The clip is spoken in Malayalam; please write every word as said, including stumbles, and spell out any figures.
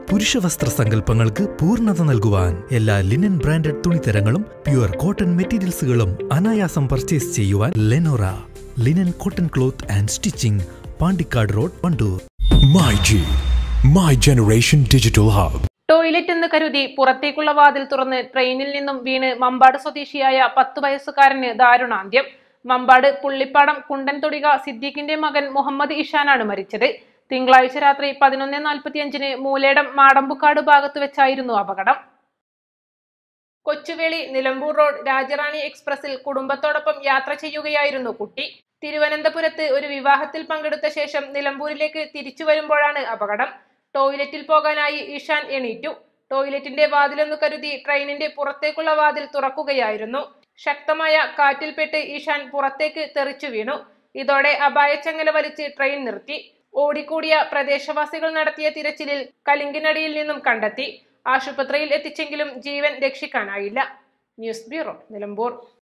പുരുഷവസ്ത്ര സങ്കല്പങ്ങൾക്ക് പൂർണ്ണത നൽകുവാൻ എല്ലാ ലിനൻ ബ്രാൻഡഡ് തുണിത്തരങ്ങളും പ്യുവർ കോട്ടൺ മെറ്റീരിയൽസുകളും അനായാസം പർച്ചേസ് ചെയ്യുവാൻ Lenora linen cotton cloth and stitching, Pandikkad road, Wandoor. My G my generation digital hub. Toilet എന്ന് കരുതി പുറത്തേക്കുള്ള വാതിൽ തുറന്ന് ട്രെയിനിൽ നിന്നും വീണ് മമ്പാട് സ്വദേശിയായ പത്തു വയസ്സുകാരന് ദാരുണാന്ത്യം. മമ്പാട് പുള്ളിപ്പാടം കുണ്ടൻതൊടിക സിദ്ദീഖിന്റെ മകൻ മുഹമ്മദ് ഇഷാനാണ് മരിച്ചത്. തിങ്കളാഴ്ച രാത്രി പതിനൊന്ന് നാൽപ്പത്തിയഞ്ചിന് മൂലേടം മാടമ്പുക്കാട് ഭാഗത്ത് വെച്ചായിരുന്നു അപകടം. കൊച്ചുവേളി നിലമ്പൂർ റോഡ് രാജറാണി എക്സ്പ്രസിൽ കുടുംബത്തോടൊപ്പം യാത്ര ചെയ്യുകയായിരുന്നു കുട്ടി. തിരുവനന്തപുരത്ത് ഒരു വിവാഹത്തിൽ പങ്കെടുത്ത ശേഷം നിലമ്പൂരിലേക്ക് തിരിച്ചു വരുമ്പോഴാണ് അപകടം. ടോയ്ലറ്റിൽ പോകാനായി ഇഷാൻ എണീറ്റു. ടോയ്ലറ്റിന്റെ വാതിലെന്നു കരുതി ട്രെയിനിന്റെ പുറത്തേക്കുള്ള വാതിൽ തുറക്കുകയായിരുന്നു. ശക്തമായ കാറ്റിൽപ്പെട്ട് ഇഷാൻ പുറത്തേക്ക് തെറിച്ചു വീണു. ഇതോടെ അപായച്ചങ്ങല വലിച്ച് ട്രെയിൻ നിർത്തി. ഓടിക്കൂടിയ പ്രദേശവാസികൾ നടത്തിയ തിരച്ചിലിൽ കലിങ്കിനടിയിൽ നിന്നും കണ്ടെത്തി. ആശുപത്രിയിൽ എത്തിച്ചെങ്കിലും ജീവൻ രക്ഷിക്കാനായില്ല. News bureau, Nilambur.